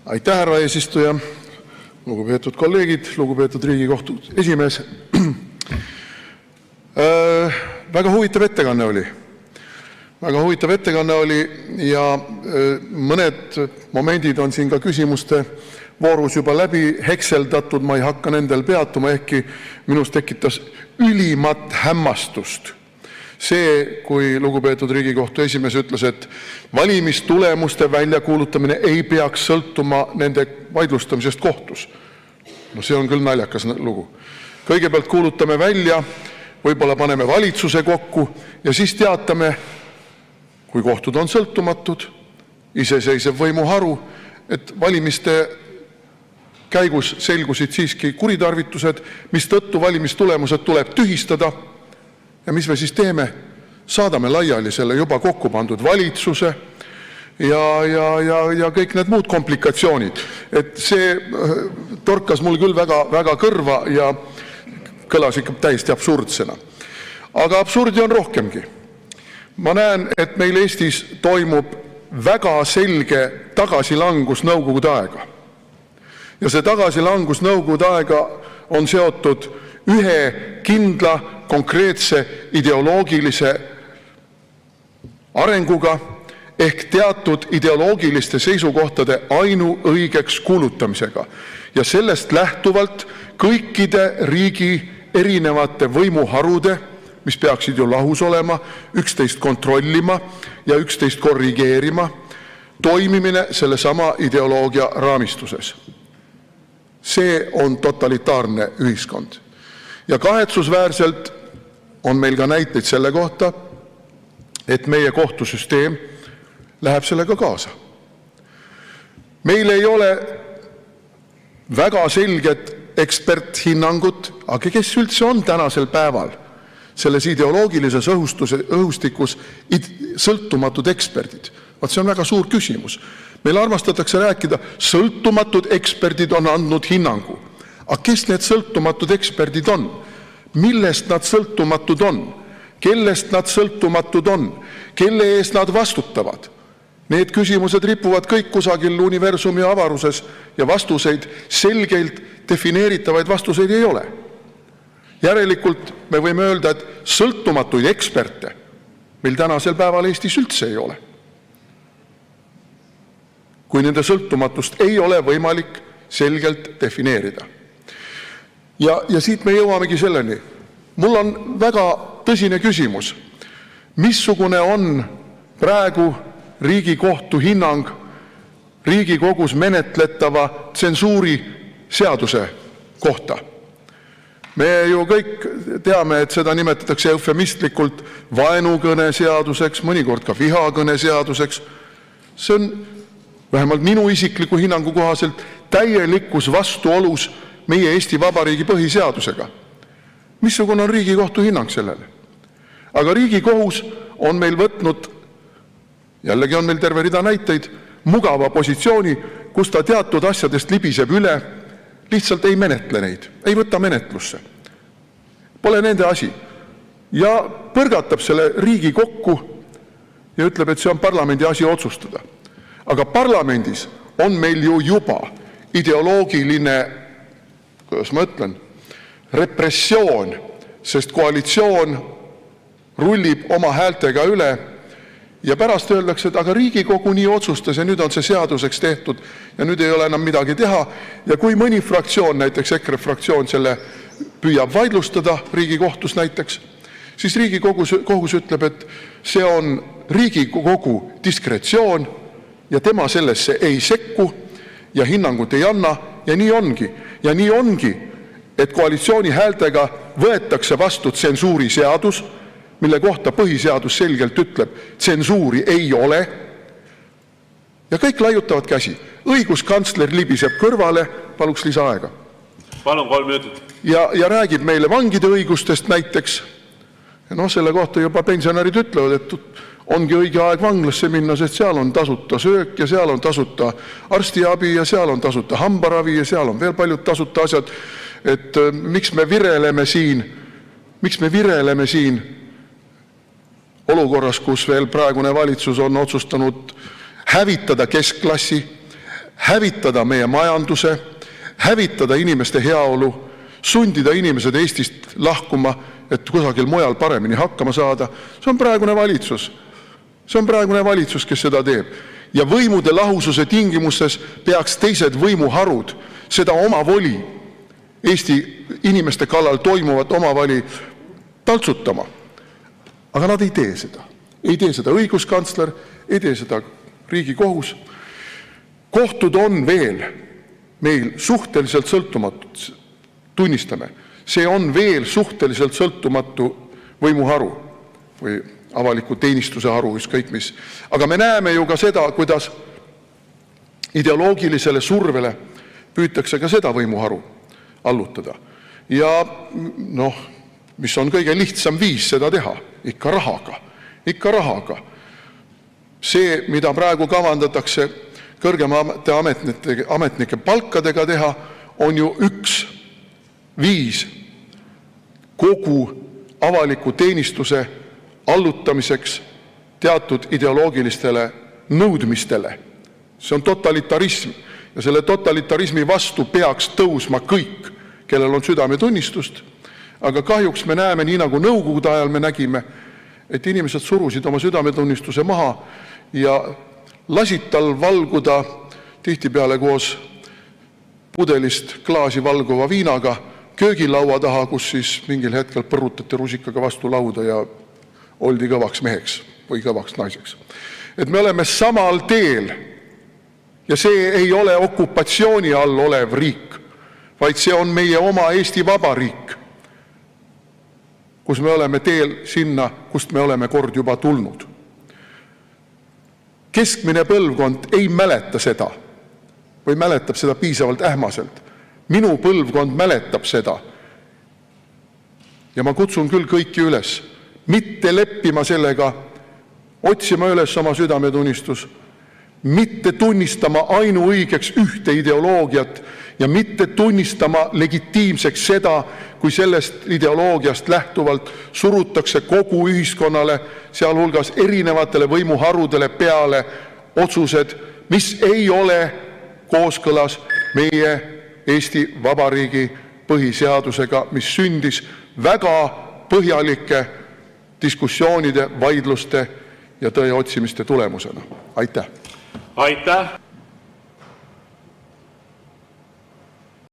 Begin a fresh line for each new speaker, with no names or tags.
Aitäh, härra eesistuja! Lugupeetud kolleegid, lugupeetud Riigikohtu esimees! Väga huvitav ettekanne oli. Väga huvitav ettekanne oli ja mõned momendid on siin ka küsimuste voorus juba läbi hekseldatud, ma ei hakka nendel peatuma, ehkki minus tekitas ülimat hämmastust see, kui lugupeetud Riigikohtu esimees ütles, et valimistulemuste väljakuulutamine ei peaks sõltuma nende vaidlustamisest kohtus. No see on küll naljakas lugu. Kõigepealt kuulutame välja, võib-olla paneme valitsuse kokku ja siis teatame, kui kohtud on sõltumatud, iseseisev võimuharu, et valimiste käigus selgusid siiski kuritarvitused, mistõttu valimistulemused tuleb tühistada. Ja mis me siis teeme? Saadame laiali selle juba kokku pandud valitsuse ja kõik need muud komplikatsioonid. Et see torkas mul küll väga kõrva ja kõlas ikka täiesti absurdsena. Aga absurdi on rohkemgi. Ma näen, et meil Eestis toimub väga selge tagasilangus nõukogude aega. Ja see tagasilangus nõukogude aega on seotud ühe kindla konkreetse ideoloogilise arenguga ehk teatud ideoloogiliste seisukohtade ainuõigeks kuulutamisega. Ja sellest lähtuvalt kõikide riigi erinevate võimuharude, mis peaksid ju lahus olema, üksteist kontrollima ja üksteist korrigeerima, toimimine sellesama ideoloogia raamistuses. See on totalitaarne ühiskond. Ja kahetsusväärselt on meil ka näiteid selle kohta, et meie kohtusüsteem läheb sellega kaasa. Meil ei ole väga selget eksperthinnangut, aga kes üldse on tänasel päeval selles ideoloogilises õhustikus sõltumatud eksperdid? Vaat see on väga suur küsimus. Meil armastatakse rääkida, sõltumatud eksperdid on andnud hinnangu. Aga kes need sõltumatud eksperdid on? Millest nad sõltumatud on? Kellest nad sõltumatud on? Kelle eest nad vastutavad? Need küsimused ripuvad kõik kusagil universumi avaruses ja vastuseid, selgelt defineeritavaid vastuseid ei ole. Järelikult me võime öelda, et sõltumatuid eksperte meil tänasel päeval Eestis üldse ei ole. Kui nende sõltumatust ei ole võimalik selgelt defineerida. Ja siit me jõuamegi selleni. Mul on väga tõsine küsimus. Missugune on praegu Riigikohtu hinnang Riigikogus menetletava tsensuuri seaduse kohta? Me ju kõik teame, et seda nimetatakse eufemistlikult vaenukõne seaduseks, mõnikord ka vihakõne seaduseks. See on vähemalt minu isikliku hinnangu kohaselt täielikus vastuolus meie Eesti Vabariigi põhiseadusega. Missugune on Riigikohtu hinnang sellele? Aga Riigikohus on meil võtnud, jällegi on meil terve rida näiteid, mugava positsiooni, kus ta teatud asjadest libiseb üle, lihtsalt ei menetle neid, ei võta menetlusse. Pole nende asi. Ja põrgatab selle riigi kokku ja ütleb, et see on parlamendi asi otsustada. Aga parlamendis on meil ju juba ideoloogiline, kuidas ma ütlen, repressioon, sest koalitsioon rullib oma häältega üle ja pärast öeldakse, et aga Riigikogu nii otsustas ja nüüd on see seaduseks tehtud ja nüüd ei ole enam midagi teha. Ja kui mõni fraktsioon, näiteks EKRE fraktsioon, selle püüab vaidlustada Riigikohtus näiteks, siis Riigikohus ütleb, et see on Riigikogu diskretsioon ja tema sellesse ei sekku ja hinnangut ei anna ja nii ongi. Ja nii ongi, et koalitsiooni häältega võetakse vastu tsensuuriseadus, mille kohta põhiseadus selgelt ütleb, tsensuuri ei ole. Ja kõik laiutavad käsi. Õiguskantsler libiseb kõrvale, paluks lisaaega.
Palun 3 minutit.
Ja räägib meile vangide õigustest näiteks. Ja selle kohta juba pensionärid ütlevad, et ongi õige aeg vanglasse minna, sest seal on tasuta söök ja seal on tasuta arstiabi ja seal on tasuta hambaravi ja seal on veel paljud tasuta asjad. Et miks me vireleme siin olukorras, kus veel praegune valitsus on otsustanud hävitada keskklassi, hävitada meie majanduse, hävitada inimeste heaolu, sundida inimesed Eestist lahkuma, et kusagil mujal paremini hakkama saada. See on praegune valitsus. See on praegune valitsus, kes seda teeb. Ja võimude lahususe tingimustes peaks teised võimuharud seda omavoli, Eesti inimeste kallal toimuvat omavoli taltsutama. Aga nad ei tee seda. Ei tee seda õiguskantsler, ei tee seda Riigikohus. Kohtud on veel meil suhteliselt sõltumatud, tunnistame. See on veel suhteliselt sõltumatu võimuharu või avaliku teenistuse haru, ükskõik mis. Aga me näeme ju ka seda, kuidas ideoloogilisele survele püütakse ka seda võimuharu allutada. Ja mis on kõige lihtsam viis seda teha? Ikka rahaga. Ikka rahaga. See, mida praegu kavandatakse kõrgemate ametnike palkadega teha, on ju üks viis kogu avaliku teenistuse allutamiseks teatud ideoloogilistele nõudmistele. See on totalitarism ja selle totalitarismi vastu peaks tõusma kõik, kellel on südametunnistust. Aga kahjuks me näeme, nii nagu nõukogude ajal me nägime, et inimesed surusid oma südametunnistuse maha ja lasid tal valguda tihtipeale koos pudelist klaasi valguva viinaga köögilaua taha, kus siis mingil hetkel põrutati rusikaga vastu lauda ja oldi kõvaks meheks või kõvaks naiseks. Et me oleme samal teel ja see ei ole okupatsiooni all olev riik, vaid see on meie oma Eesti Vabariik, kus me oleme teel sinna, kust me oleme kord juba tulnud. Keskmine põlvkond ei mäleta seda või mäletab seda piisavalt ähmaselt. Minu põlvkond mäletab seda. Ja ma kutsun küll kõiki üles mitte leppima sellega, otsima üles oma südametunnistus, mitte tunnistama ainuõigeks ühte ideoloogiat ja mitte tunnistama legitiimseks seda, kui sellest ideoloogiast lähtuvalt surutakse kogu ühiskonnale, sealhulgas erinevatele võimuharudele peale otsused, mis ei ole kooskõlas meie Eesti Vabariigi põhiseadusega, mis sündis väga põhjalike diskussioonide, vaidluste ja tõe otsimiste tulemusena. Aitäh!
Aitäh!